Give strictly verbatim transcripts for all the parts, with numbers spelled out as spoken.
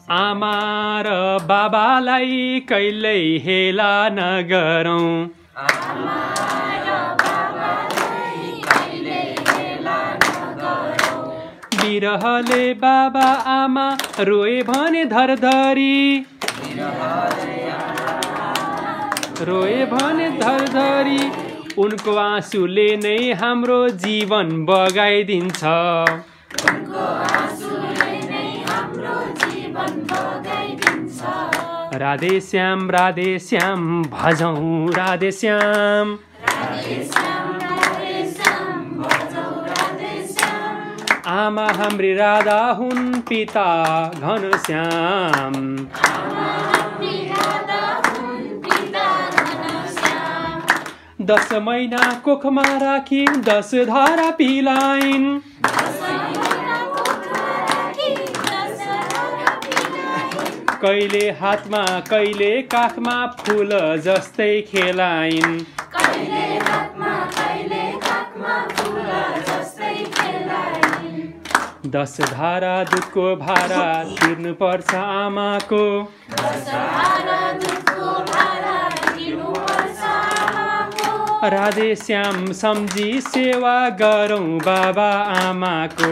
आमा र बाबालाई कहिल्यै हेला नगरौँ। बिरहले बाबा आमा रोए भने धरधरी, रोए भने धरधरी, उनको आँसुले नै हाम्रो जीवन बगाइदिन्छ। राधे श्याम राधे श्याम भजौं राधे श्याम, आमा हाम्री राधा हुन् पिता घनश्याम। दस महिना कोखमा राखी दस धारा पिलाइन्, कहिले हातमा कहिले काखमा फूल जस्तै खेलाइन्। दस धारा दुधको भारा तिर्नु पर्छ आमाको, राधे श्याम सम्झी सेवा गरौँ बाबा आमाको।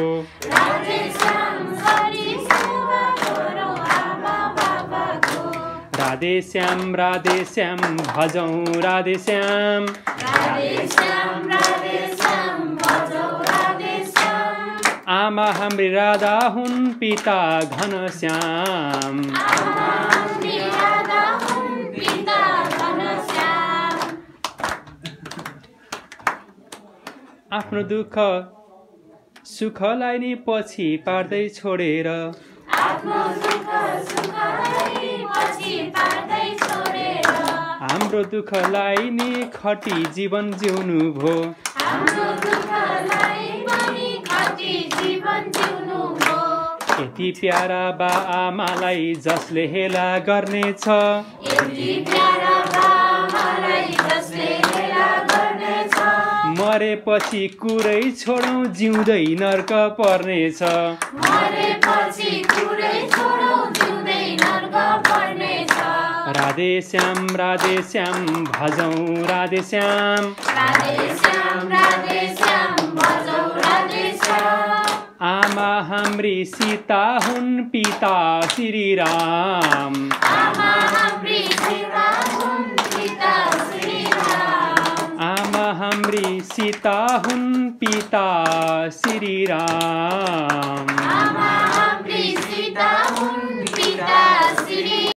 राधे श्याम राधे श्याम भजौं राधे श्याम, आमा हाम्री राधा हुन् पिता घनश्याम। आफ्नो दुःख सुखलाई नि पछि पार्दै छोडेर, हाम्रो दुःखलाई नि खटी जीवन जिउनु भो। यति प्यारा बा आमालाई जसले हेला गर्नेछ, मरेपछि कुरै छोडौं जिउँदै नर्क पर्नेछ। राधे श्याम राधे श्याम भजौं राधे श्याम, आमा हाम्री सीता हुन् पिता श्री राम। आमा हाम्री सीता हुन् पिता श्री राम।